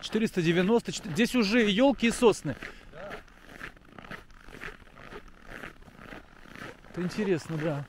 490. Здесь уже елки и сосны. Это интересно, да.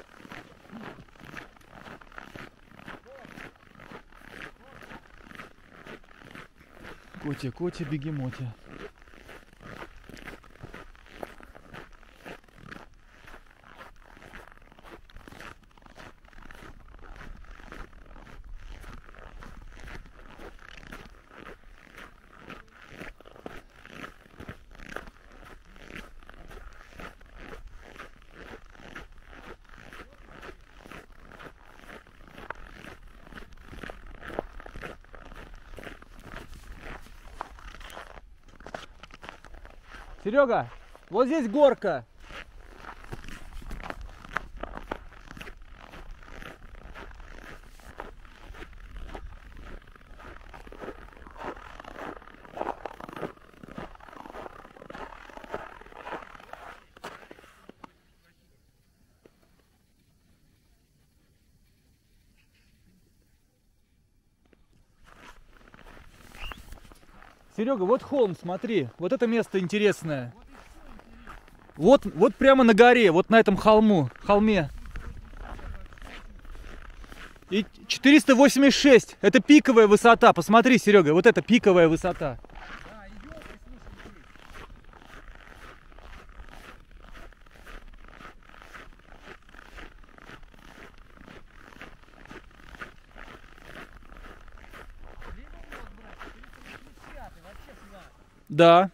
Котя, Котя, бегемотя. Серега, вот здесь горка. Серега, вот холм, смотри, вот это место интересное. Вот прямо на горе, вот на этом холме. И 486, это пиковая высота, посмотри, Серега, вот это пиковая высота. Да.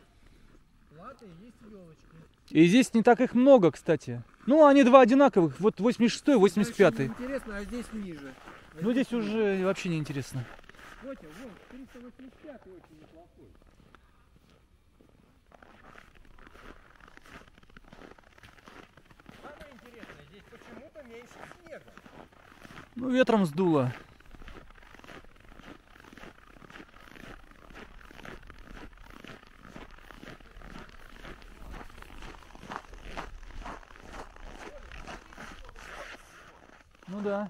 И здесь не так их много, кстати. Ну, они два одинаковых. Вот 86-й, 85-й. Интересно, а здесь ниже. Ну, здесь уже вообще не интересно. Вот, 385 очень неплохой. Самое интересное, здесь почему-то меньше снега. Ну, ветром сдуло. Ну да.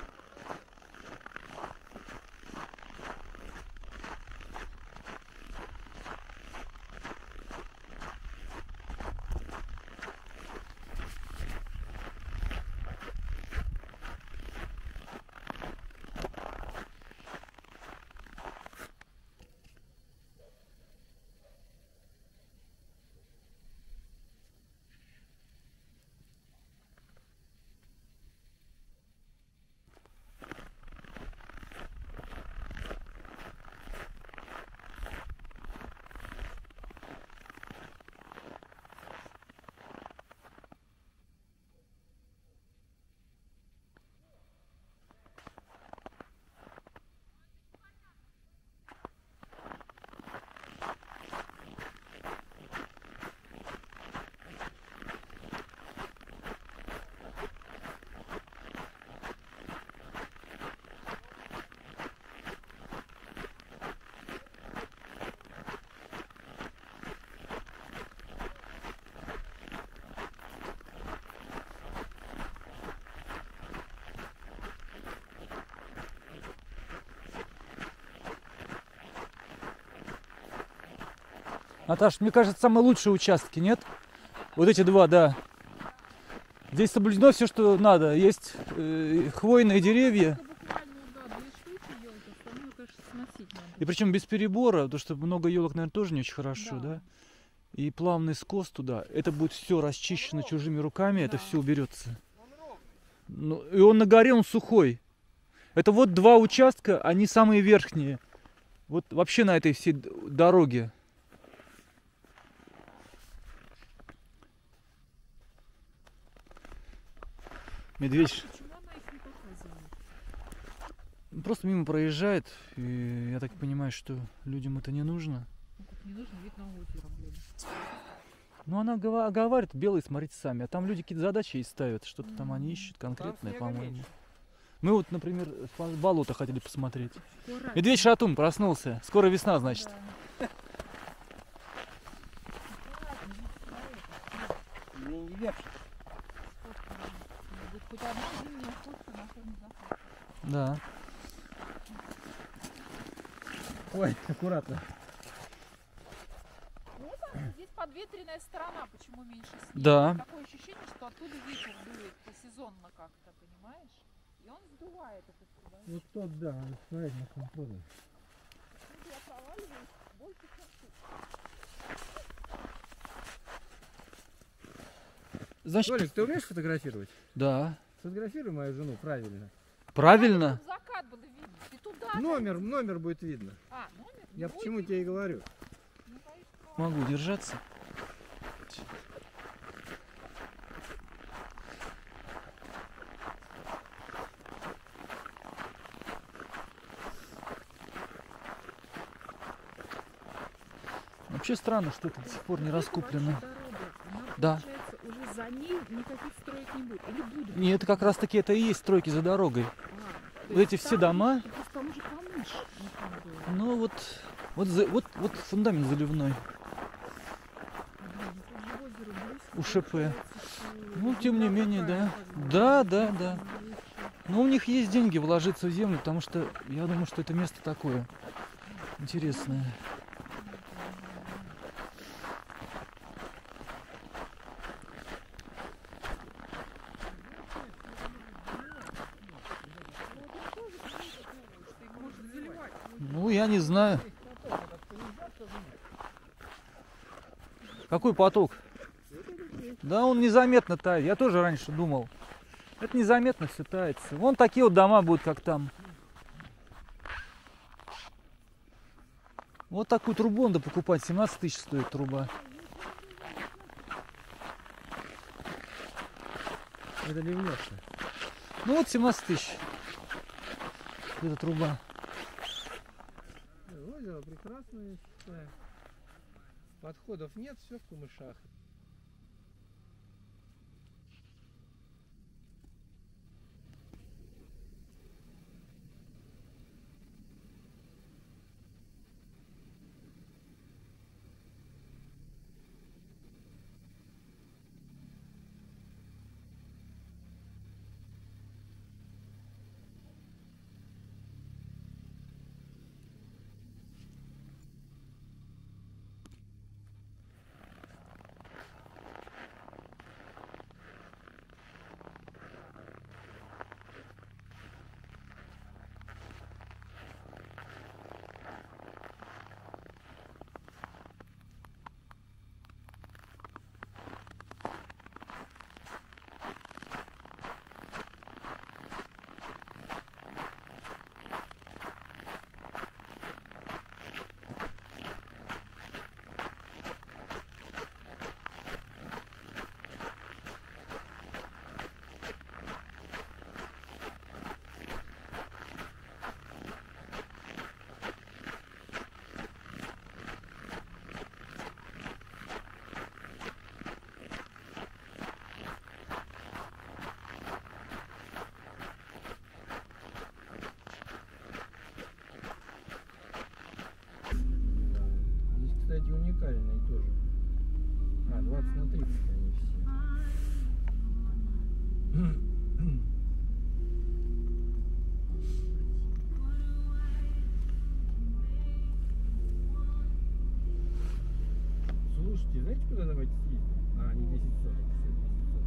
Наташ, мне кажется, самые лучшие участки, нет? Вот эти два, да. Здесь соблюдено все, что надо. Есть хвойные деревья. И причем без перебора, потому что много елок, наверное, тоже не очень хорошо, да? И плавный скос туда. Это будет все расчищено чужими руками, это все уберется. Ну, и он на горе, он сухой. Это вот два участка, они самые верхние. Вот вообще на этой всей дороге. Медведь просто мимо проезжает, и я так понимаю, что людям это не нужно. Не нужно, вид на озеро, блин. Ну, она говорит, белые, смотрите сами. А там люди какие-то задачи и ставят. Что-то там они ищут конкретное, по-моему. Мы вот, например, болото хотели посмотреть. Медведь-шатун проснулся. Скоро весна, значит. Да. Ой, аккуратно. Вот она, здесь подветренная сторона, почему меньше снега. Да. Такое ощущение, что оттуда ветер дует сезонно как-то, понимаешь? И он сдувает это сюда. Вот тот, да, надо смотреть на контроле. Я проваливаюсь больше, чем ты. Значит, Толик, ты умеешь фотографировать? да. Сфотографируй мою жену правильно. Правильно. Чтобы закат было видно. Ты туда. Номер будет видно. Номер? Я Ну, почему будет тебе и говорю. видно. Ну, конечно. Могу держаться. Вообще странно, что это до сих пор не раскуплено. Да. Получается, уже за ней никаких строек не будет. Или будут? Нет, это как раз таки это и есть стройки за дорогой. Вот эти все дома. Просто там уже камыш. Ну вот фундамент заливной. У ШП. Ну, тем не менее, да. Да. Но у них есть деньги вложиться в землю, потому что я думаю, что это место такое интересное. Ну, я не знаю. Какой поток? Да, он незаметно тает. Я тоже раньше думал. Это незаметно все тается. Вон такие вот дома будут, как там. Вот такую трубу надо покупать. 17 тысяч стоит труба. Это ливнется. Ну вот 17 тысяч. Эта труба. Озеро прекрасное, считаю. Подходов нет, все в камышах. Здесь, кстати, уникальные тоже. 20 на 30 они все. Слушайте, знаете, куда давайте съездим? Они 10 соток, все 10 соток.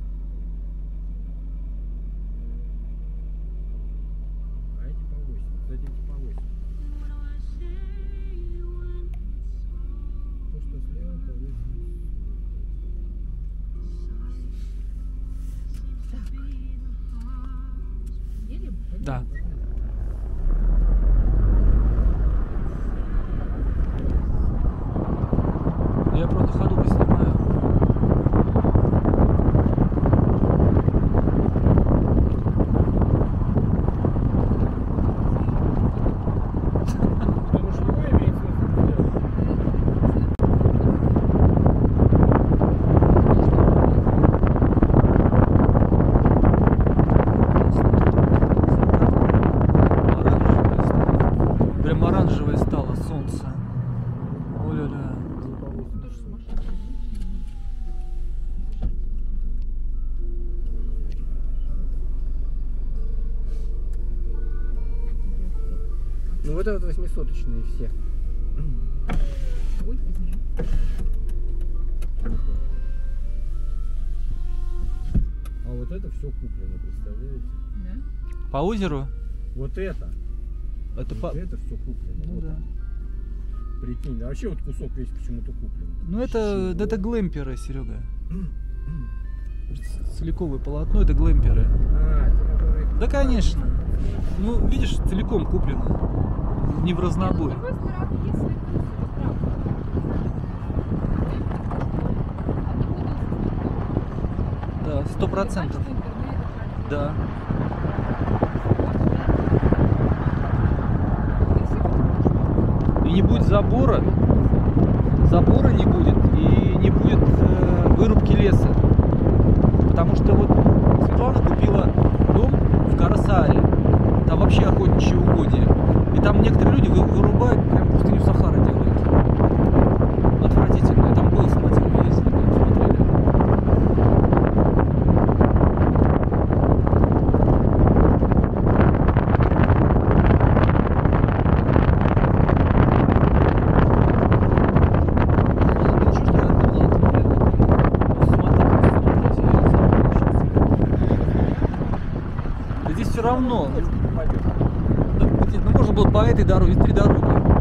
А эти по 8. Кстати, эти по 8. То, что слева, по 8. Едем? Да. Я просто ходу поснимаю. Потому что его имеет смысл сделать. Прям оранжевое стало солнце. Оля-ля. Тоже сумасшедший. Ну вот это вот 800-очные все. А вот это все куплено, представляете? Да? По озеру? Вот это. Это Вот это все куплено. Ну вот. да. Прикинь, а вообще вот кусок весь почему-то куплен. Ну это Чего? глэмперы, Серега. Целиковое полотно это глэмперы. А, ты которые- Да, конечно. Ну, видишь, целиком куплено. Не в разнобой. С другой стороны, есть свои плюсы, вот правда. Да, 100%. Да. И не будет забора. Забора не будет. И не будет вырубки леса. Потому что вот Светлана купила дом в Карасаре. Там вообще охотничьи угодья. И там некоторые люди вырубают, прям пустыню Сахара делают. Отвратительно. Я там был, смотрел, ездили, смотрели. Здесь все равно. Ну, можно было по этой дороге, 3 дороги.